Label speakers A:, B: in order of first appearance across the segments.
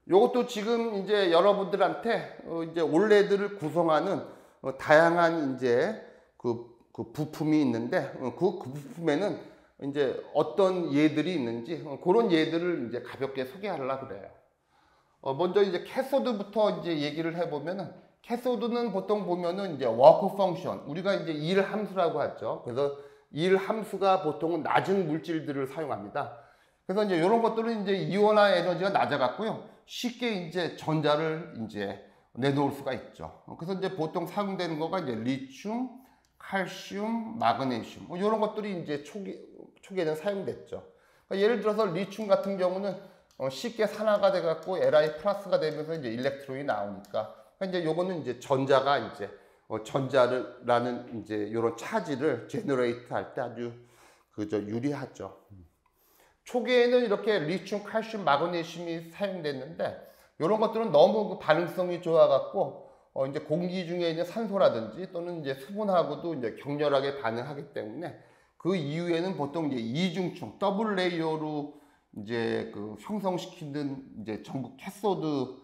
A: 요것도 지금 이제 여러분들한테 이제 올레드를 구성하는 다양한 이제 그 부품이 있는데 그 부품에는 이제 어떤 예들이 있는지 그런 예들을 이제 가볍게 소개하려고 그래요. 먼저 이제 캐소드부터 이제 얘기를 해보면은, 캐소드는 보통 보면은 이제 워크 펑션, 우리가 이제 일 함수라고 하죠. 그래서 일 함수가 보통은 낮은 물질들을 사용합니다. 그래서 이제 이런 것들은 이제 이온화 에너지가 낮아갖고요, 쉽게 이제 전자를 이제 내놓을 수가 있죠. 그래서 이제 보통 사용되는 거가 이제 리튬, 칼슘, 마그네슘, 이런 것들이 이제 초기에는 사용됐죠. 그러니까 예를 들어서 리튬 같은 경우는 쉽게 산화가 돼갖고 Li 플러스가 되면서 이제 일렉트론이 나오니까, 그러니까 이제 요거는 이제 전자가 이제 전자라는 이제 이런 차지를 제너레이트 할 때 아주 그저 유리하죠. 초기에는 이렇게 리튬, 칼슘, 마그네슘이 사용됐는데, 이런 것들은 너무 그 반응성이 좋아갖고 이제 공기 중에 있는 산소라든지 또는 이제 수분하고도 이제 격렬하게 반응하기 때문에 그 이후에는 보통 이제 이중층 더블 레이어로 이제 그 형성시키는 이제 전구 캐소드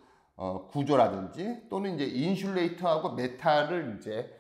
A: 구조라든지 또는 이제 인슐레이터하고 메탈을 이제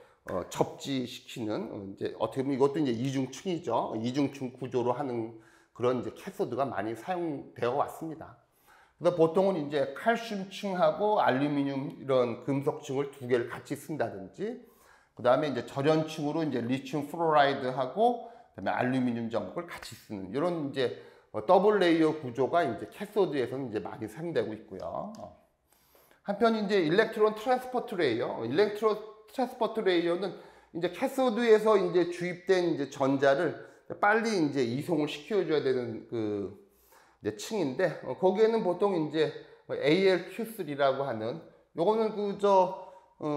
A: 접지시키는 이제 어떻게 보면 이것도 이제 이중층이죠. 이중층 구조로 하는 그런 이제 캐소드가 많이 사용되어 왔습니다. 그래서 보통은 이제 칼슘층하고 알루미늄 이런 금속층을 두 개를 같이 쓴다든지, 그 다음에 이제 절연층으로 이제 리튬 플로라이드하고 그다음에 알루미늄 전극을 같이 쓰는 이런 이제 더블 레이어 구조가 이제 캐소드에서는 이제 많이 사용되고 있고요. 한편 이제 일렉트론 트랜스포트 레이어, 일렉트론 트랜스포트 레이어는 이제 캐소드에서 이제 주입된 이제 전자를 빨리 이제 이송을 시켜줘야 되는 그 이제 층인데, 거기에는 보통 이제 ALQ3라고 하는, 요거는 그저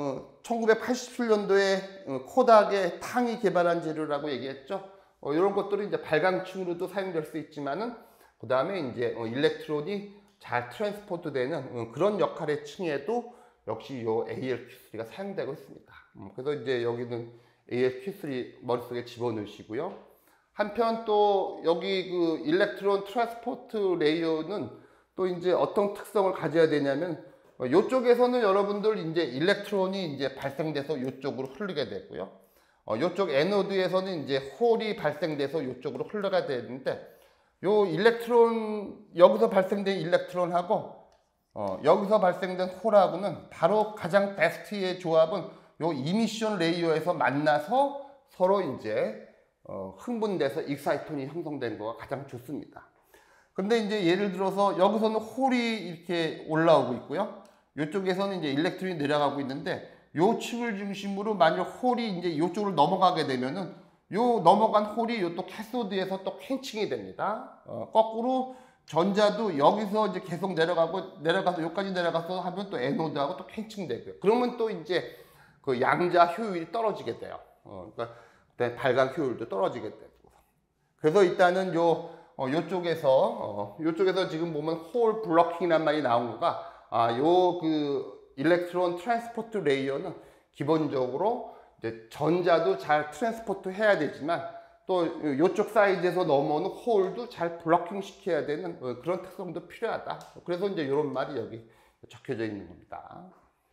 A: 1987년도에 코닥의 탕이 개발한 재료라고 얘기했죠. 이런 것들은 이제 발광층으로도 사용될 수 있지만은, 그 다음에 이제 일렉트론이 잘 트랜스포트 되는 그런 역할의 층에도 역시 요 ALQ3가 사용되고 있습니다. 그래서 이제 여기는 ALQ3 머릿속에 집어넣으시고요. 한편 또 여기 그 일렉트론 트랜스포트 레이어는 또 이제 어떤 특성을 가져야 되냐면, 이쪽에서는 여러분들 이제 일렉트론이 이제 발생돼서 이쪽으로 흐르게 되고요. 이쪽 에노드에서는 이제 홀이 발생돼서 이쪽으로 흘러가야 되는데, 요 일렉트론, 여기서 발생된 일렉트론하고 여기서 발생된 홀하고는 바로 가장 베스트의 조합은 요 이미션 레이어에서 만나서 서로 이제 흥분돼서 익사이톤이 형성되는 거가 가장 좋습니다. 근데 이제 예를 들어서 여기서는 홀이 이렇게 올라오고 있고요, 이쪽에서는 이제 일렉트론이 내려가고 있는데, 요 층을 중심으로 만약 홀이 이제 이쪽으로 넘어가게 되면은 요 넘어간 홀이 요 또 캐소드에서 또 캔칭이 됩니다. 거꾸로 전자도 여기서 이제 계속 내려가서 여기까지 내려가서 하면 또 에노드하고 또 캔칭되고요. 그러면 또 이제 그 양자 효율이 떨어지게 돼요. 그러니까 발광 효율도 떨어지게 되고. 그래서 일단은 요쪽에서 지금 보면 홀 블러킹이란 말이 나온 거가, 요 그 일렉트론 트랜스포트 레이어는 기본적으로 이제 전자도 잘 트랜스포트 해야 되지만, 또 이쪽 사이드에서 넘어오는 홀도 잘 블러킹 시켜야 되는 그런 특성도 필요하다. 그래서 이제 이런 말이 여기 적혀져 있는 겁니다.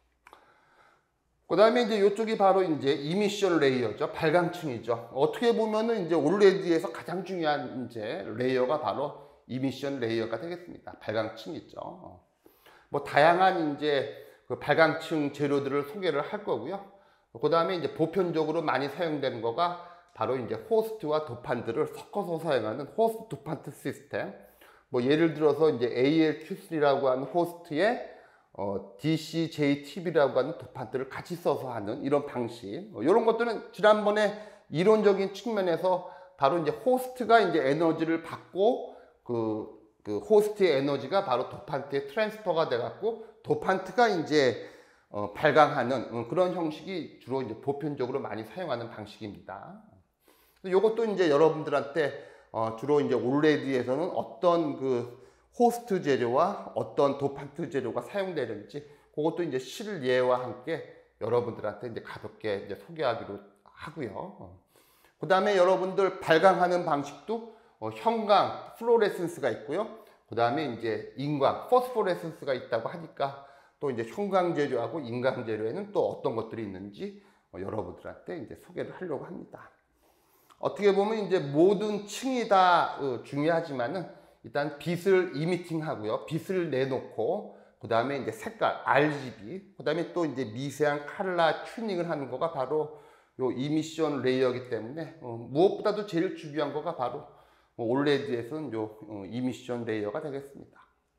A: 그 다음에 이제 이쪽이 바로 이제 이미션 레이어죠. 발광층이죠. 어떻게 보면은 이제 올레드에서 가장 중요한 이제 레이어가 바로 이미션 레이어가 되겠습니다. 발광층이죠. 뭐 다양한 이제 그 발광층 재료들을 소개를 할 거고요. 그 다음에 이제 보편적으로 많이 사용되는 거가 바로 이제 호스트와 도판트를 섞어서 사용하는 호스트 도판트 시스템. 뭐 예를 들어서 이제 ALQ3라고 하는 호스트에 DCJTB라고 하는 도판트를 같이 써서 하는 이런 방식. 이런 것들은 지난번에 이론적인 측면에서 바로 이제 호스트가 이제 에너지를 받고 그 호스트의 에너지가 바로 도판트에 트랜스퍼가 돼갖고 도판트가 이제 발광하는 그런 형식이 주로 이제 보편적으로 많이 사용하는 방식입니다. 이것도 이제 여러분들한테 주로 이제 올레드에서는 어떤 그 호스트 재료와 어떤 도판트 재료가 사용되는지 그것도 이제 실예와 함께 여러분들한테 이제 가볍게 이제 소개하기로 하고요. 그 다음에 여러분들 발광하는 방식도 형광, 플로레센스가 있고요. 그 다음에 이제 인광, 포스포레센스가 있다고 하니까 또 이제 형광 재료하고 인광 재료에는 또 어떤 것들이 있는지 여러분들한테 이제 소개를 하려고 합니다. 어떻게 보면 이제 모든 층이 다 중요하지만은 일단 빛을 이미팅하고요. 빛을 내놓고 그 다음에 이제 색깔, RGB, 그 다음에 또 이제 미세한 컬러 튜닝을 하는 거가 바로 요 이미션 레이어이기 때문에 무엇보다도 제일 중요한 거가 바로 올레드에서는 요 이미션 레이어가 되겠습니다.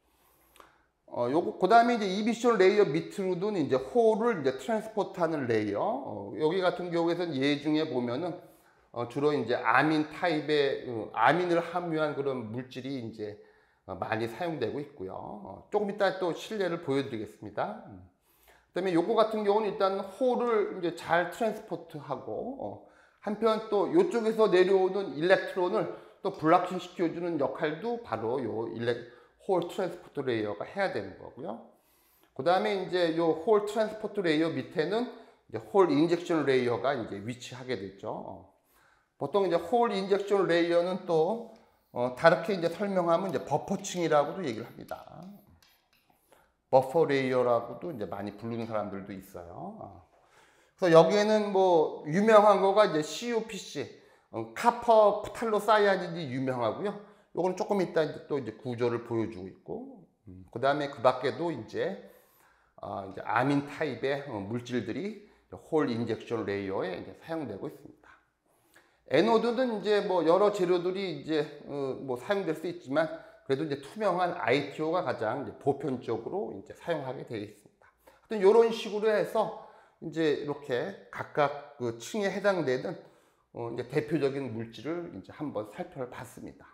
A: 요거 그 다음에 이제 이미션 레이어 밑으로는 이제 홀을 이제 트랜스포트하는 레이어. 여기 같은 경우에는 예 중에 보면은 주로 이제 아민 타입의 아민을 함유한 그런 물질이 이제 많이 사용되고 있고요. 조금 이따 또 실내를 보여드리겠습니다. 그다음에 요거 같은 경우는 일단 홀을 이제 잘 트랜스포트하고 한편 또 이쪽에서 내려오는 일렉트론을 또 블락킹 시켜주는 역할도 바로 요 홀 트랜스포트 레이어가 해야 되는 거고요. 그 다음에 이제 요 홀 트랜스포트 레이어 밑에는 이제 홀 인젝션 레이어가 이제 위치하게 되죠. 보통 이제 홀 인젝션 레이어는 또 다르게 이제 설명하면 이제 버퍼층이라고도 얘기를 합니다. 버퍼 레이어라고도 이제 많이 부르는 사람들도 있어요. 그래서 여기에는 뭐 유명한 거가 이제 CuPC, 카퍼 탈로사이아닌이 유명하고요. 요거는 조금 이따 이제 또 이제 구조를 보여주고 있고, 그 다음에 그 밖에도 이제 아민 타입의 물질들이 홀 인젝션 레이어에 이제 사용되고 있습니다. 에노드는 이제 뭐 여러 재료들이 이제 뭐 사용될 수 있지만 그래도 이제 투명한 ITO가 가장 이제 보편적으로 이제 사용하게 되어 있습니다. 하여튼 이런 식으로 해서 이제 이렇게 각각 그 층에 해당되는 이제 대표적인 물질을 이제 한번 살펴봤습니다.